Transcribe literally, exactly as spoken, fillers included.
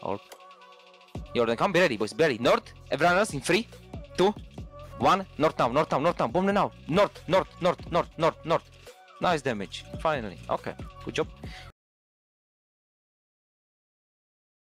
Hold. Jordan, come, be ready, boys, be ready. North, everyone else in three, two, one. North now, north now, north now. Boom now. North, north, north, north, north, north. Nice damage. Finally. Okay, good job.